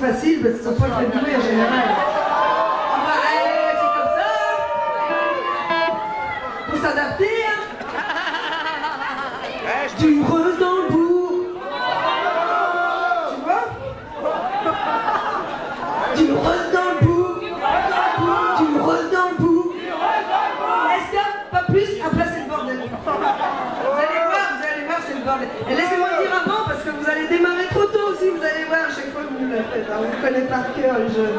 facile parce qu'ils sont pas très doués en général. Enfin, c'est comme ça. Faut s'adapter. Du rose dans le bourg. Tu vois? Du rose dans le bourg. Du rose dans le bourg. Est-ce qu'il y a pas plus? Après, c'est le bordel. Vous allez voir, c'est le bordel. Et laissez-moi dire avant, parce que vous allez démarrer trop tôt aussi, vous allez voir à chaque fois que vous le faites. Hein. Vous connaissez par cœur les jeunes.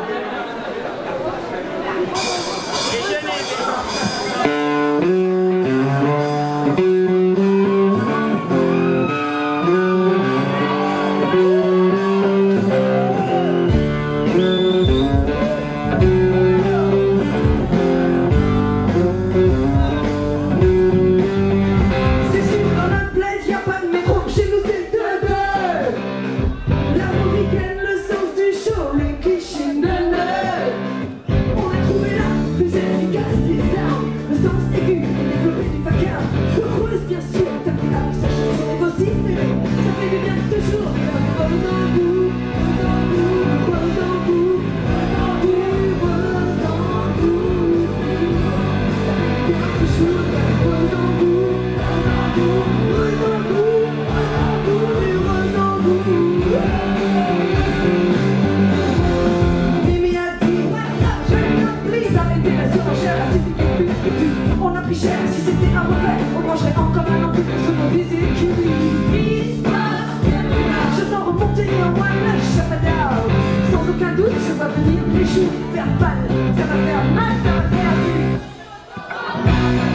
On a pris cher, si c'était un mauvais, on mangerait encore un an plus pour se mobiliser. Je sens remonter en moi la chapadao. Sans aucun doute, je vois venir les jours faire balle. Ça va faire mal, ça va faire du.